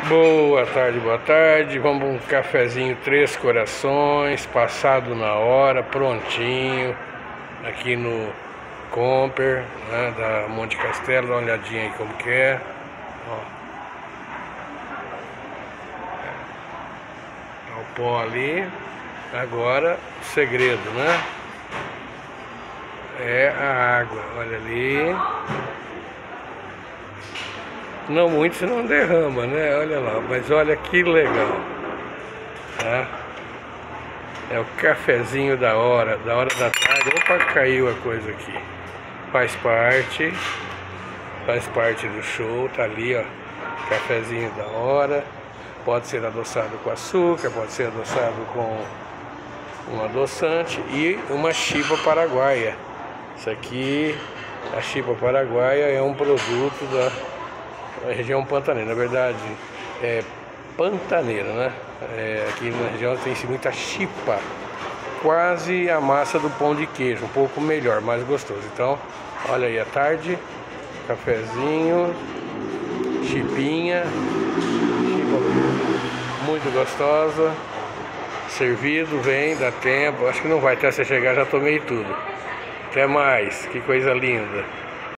Boa tarde, boa tarde. Vamos um cafezinho Três Corações, passado na hora, prontinho, aqui no Comper, né, da Monte Castelo. Dá uma olhadinha aí como que é. Ó. Tá o pó ali. Agora, o segredo, né? É a água, olha ali. Não muito, senão derrama, né? Olha lá, mas olha que legal, tá? É o cafezinho da hora da tarde. Opa, caiu a coisa aqui. Faz parte do show, tá ali, ó. Cafezinho da hora. Pode ser adoçado com açúcar, pode ser adoçado com um adoçante e uma chipa paraguaia. Isso aqui, a chipa paraguaia é um produto da região pantaneira, na verdade é pantaneira, né? Aqui na região tem-se muita chipa, quase a massa do pão de queijo, um pouco melhor, mais gostoso. Então, olha aí, à tarde, cafezinho, chipinha, chipa muito gostosa, servido, vem, dá tempo, acho que não vai até você chegar, já tomei tudo. Até mais, que coisa linda.